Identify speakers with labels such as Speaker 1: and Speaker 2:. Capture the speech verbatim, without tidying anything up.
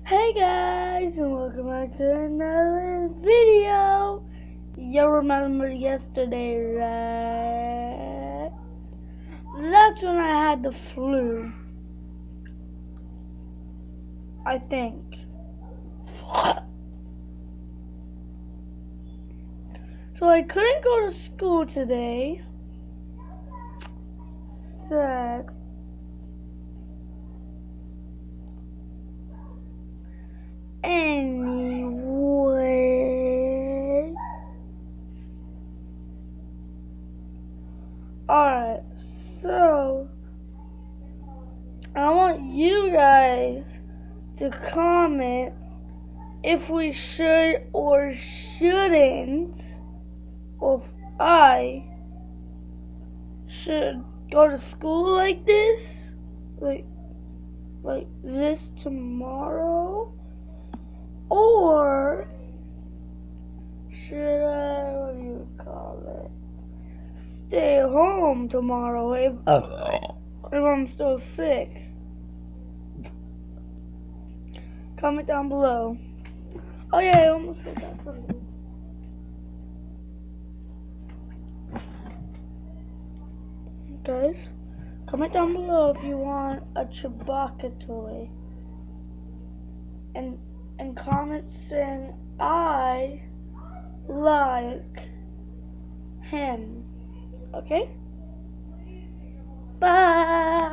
Speaker 1: Hey guys, and welcome back to another video. You remember yesterday, right? That's when I had the flu, I think. So I couldn't go to school today. Sad. Anyway. Alright, so I want you guys to comment if we should or shouldn't, or if I should go to school like this, like like this tomorrow, or should I, what do you call it, stay home tomorrow if, if I'm still sick? Comment down below. Oh yeah, I almost forgot something. Guys, comment down below if you want a Chewbacca toy. And and comment saying I like him. Okay? Bye.